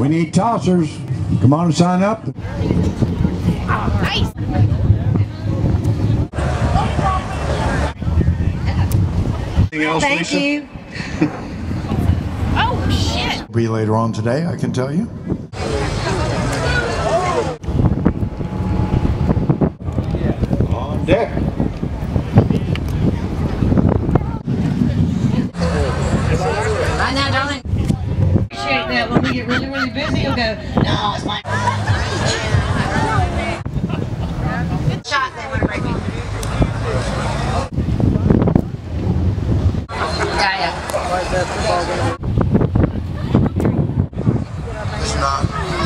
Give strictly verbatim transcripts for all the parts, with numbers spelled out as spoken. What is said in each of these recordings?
We need tossers. Come on and sign up. Nice. Anything else, Thank Lisa? you. Oh, shit. Be later on today, I can tell you. On deck. Right now, darling. Appreciate that. When we get really, really busy, you'll go, no, it's my... Shot, they want to break me. Yeah, yeah. It's not.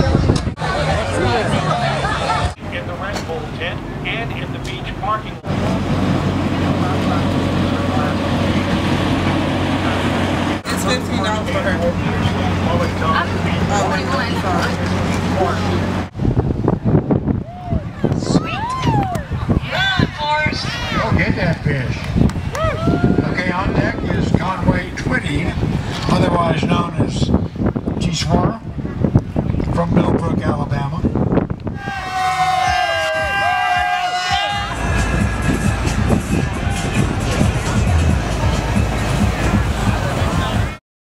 In the Red Bull tent and in the beach parking lot. It's fifteen dollars for her. Mullet Toss. Oh, Go get that fish. Okay, on deck is Conway twenty, otherwise known as T-Swirl.